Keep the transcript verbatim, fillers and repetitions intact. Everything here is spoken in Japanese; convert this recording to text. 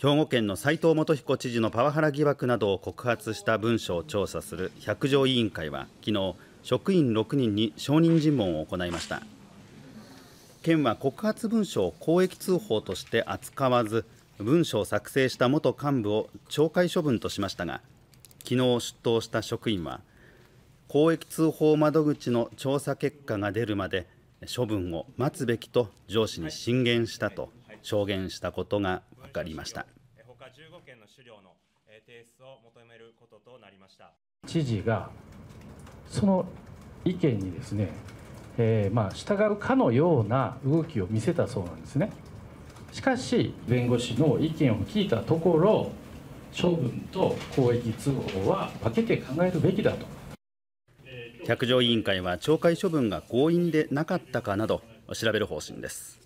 兵庫県の斉藤元彦知事のパワハラ疑惑などを告発した文書を調査する百条委員会は昨日、職員ろくにんに証人尋問を行いました。県は告発文書を公益通報として扱わず、文書を作成した元幹部を懲戒処分としましたが、昨日出頭した職員は公益通報窓口の調査結果が出るまで処分を待つべきと上司に進言したと証言したことが分かりました。 他じゅうごけんの資料の提出を求めることとなりました。 知事がその意見にですね、えー、まあ従うかのような動きを見せたそうなんですね。しかし弁護士の意見を聞いたところ、処分と公益通報は分けて考えるべきだと。 百条委員会は懲戒処分が強引でなかったかなど調べる方針です。